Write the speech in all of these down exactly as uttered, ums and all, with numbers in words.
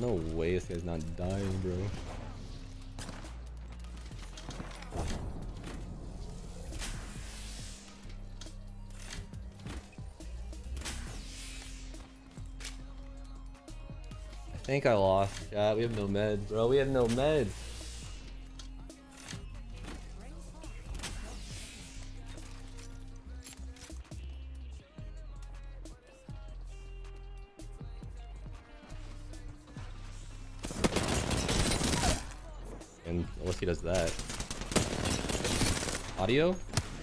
No way this guy's not dying, bro. I think I lost, chat. We have no meds, bro. We have no meds. And unless he does that. Audio?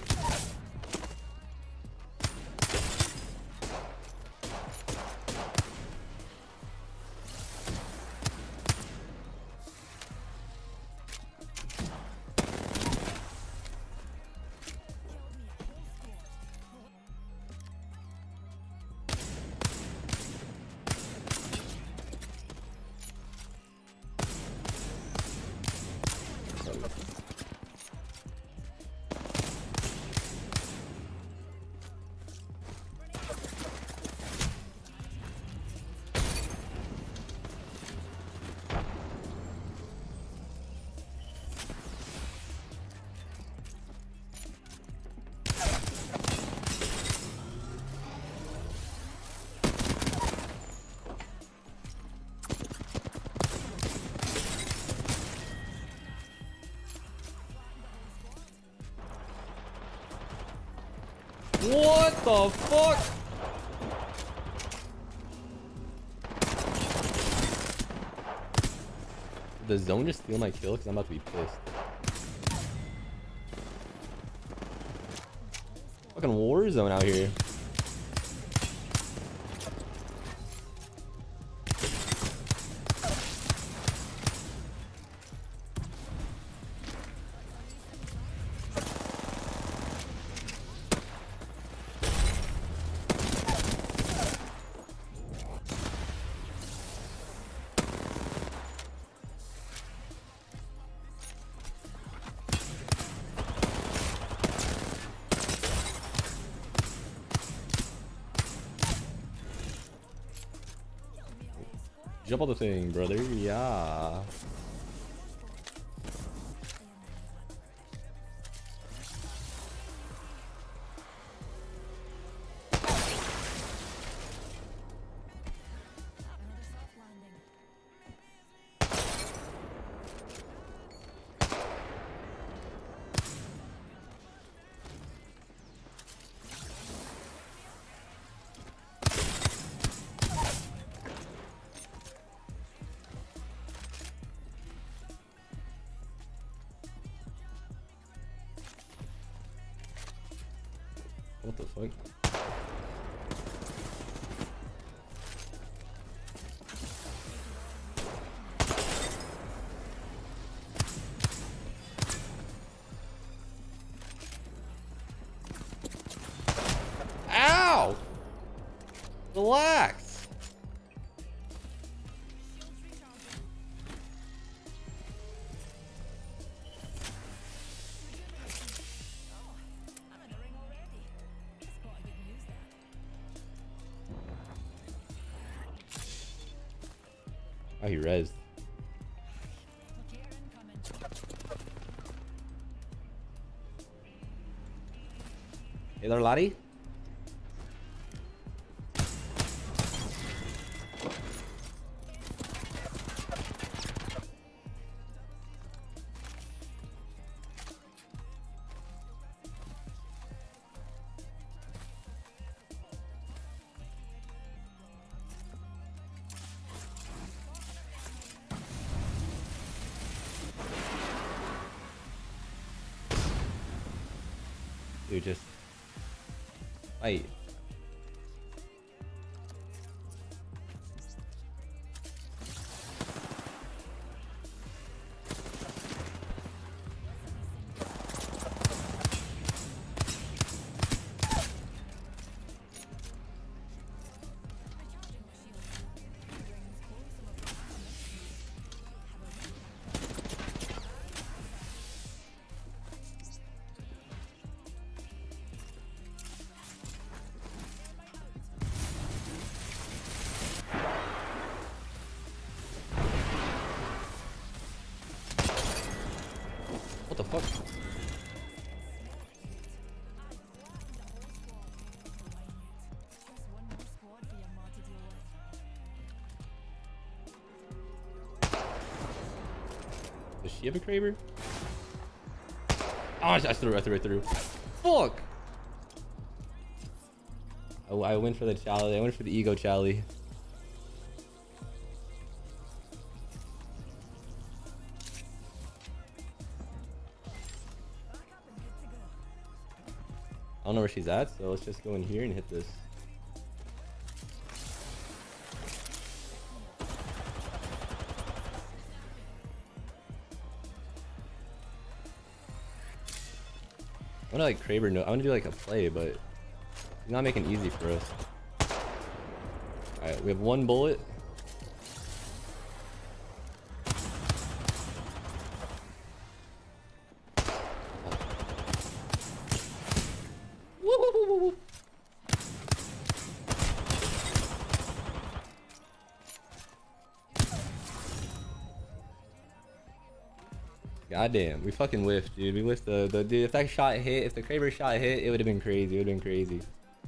What the fuck? Did the zone just steal my kill? Because I'm about to be pissed. Fucking war zone out here. Jump on the thing, brother. Yeah. What the fuck? Ow! Relax. Oh, he rezzed. Hey there, laddie. Dude, just fight. fuck? Does she have a Kraber? Oh, I threw, I threw, I threw. Fuck! I, I went for the Charlie. I went for the ego Charlie. I don't know where she's at, so let's just go in here and hit this. I wanna like Kraber no I wanna do like a play, but he's not making it easy for us. Alright, we have one bullet. Woo-hoo-hoo-hoo-hoo. Goddamn, we fucking whiffed, dude. We whiffed the, the dude. If that shot hit, if the Kraber shot hit, it would have been crazy. It would have been crazy.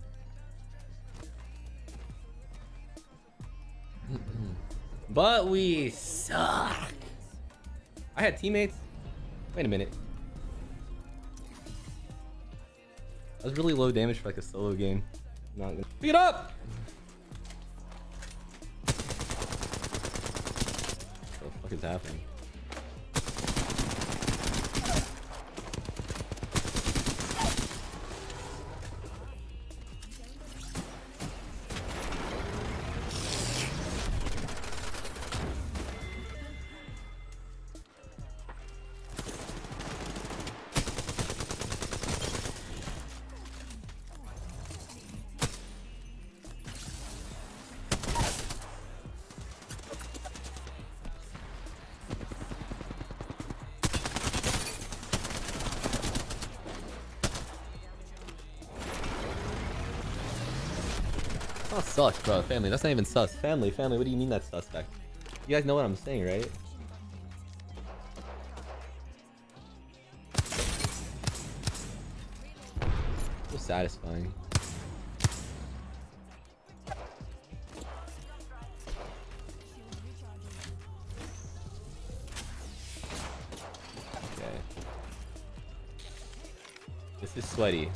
But we suck. I had teammates. Wait a minute. That was really low damage for like a solo game. Not gonna pick it up. What the fuck is happening? Oh, sucks, bro. Family, that's not even sus. Family, family, what do you mean that's suspect? You guys know what I'm saying, right? So satisfying. Okay. This is sweaty.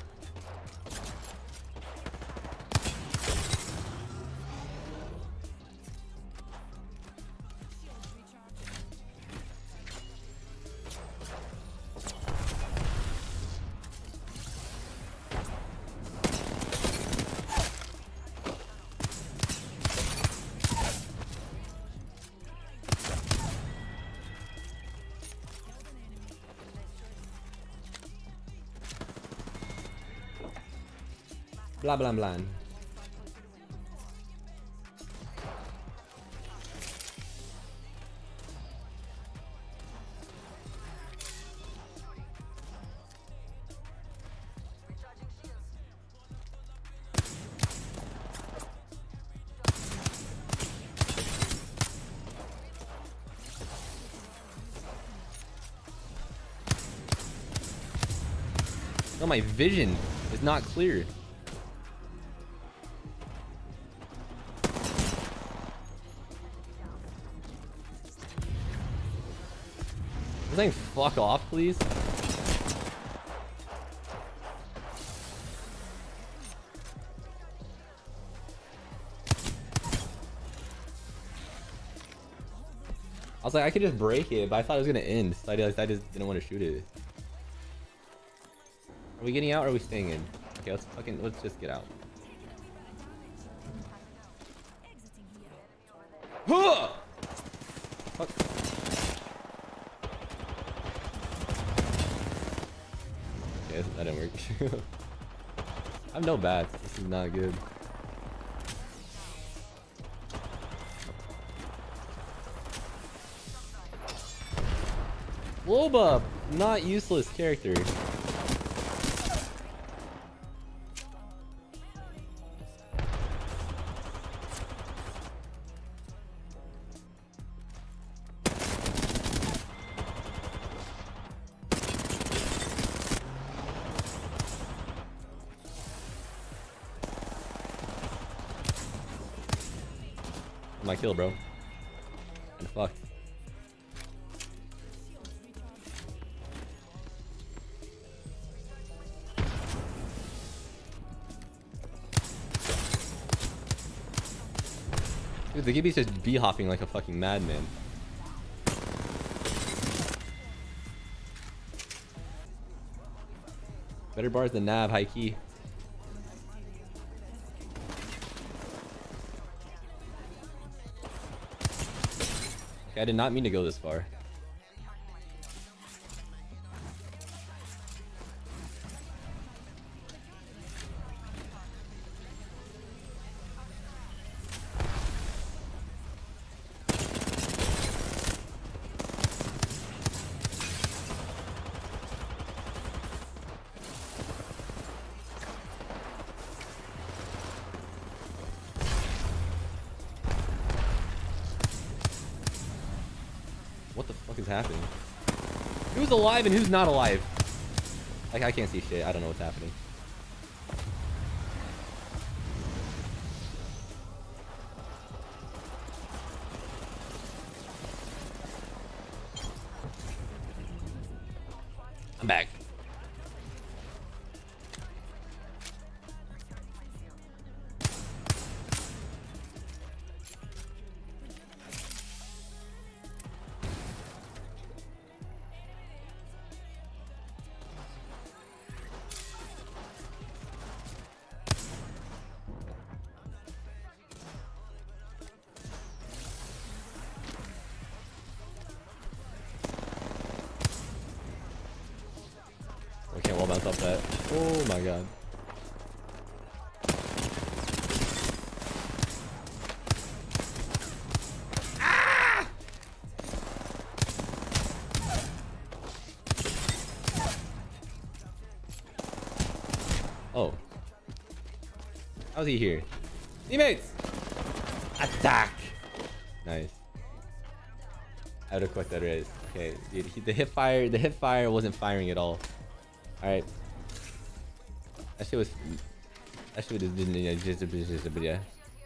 Blah blah blah. No, my vision is not clear. This thing fuck off, please. I was like, I could just break it, but I thought it was gonna end, so I just, I just didn't want to shoot it. Are we getting out or are we staying in? Okay, let's fucking, let's just get out. Huh! Fuck. Okay, that didn't work. I have no bats. This is not good. Loba, not useless character. my kill, bro. And fucked. Dude, the Gibby's just b-hopping like a fucking madman. Better bars than Nav, high key. Okay, I did not mean to go this far. What the fuck is happening? Who's alive and who's not alive? Like, I can't see shit. I don't know what's happening. I'm back. I can't wall bounce off that. Oh my god. Ah! Oh. How's he here? Teammates! Attack! Nice. I would have quit that raise. Okay, dude, he, the hip fire, the hip fire wasn't firing at all. Alright. That shit was... That shit was... Just, just, but yeah.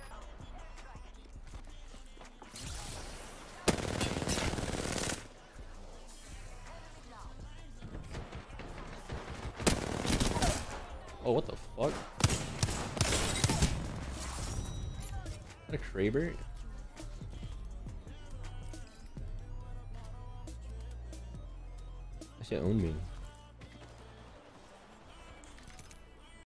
Oh, what the fuck? Is that a Kraber? That shit owned me.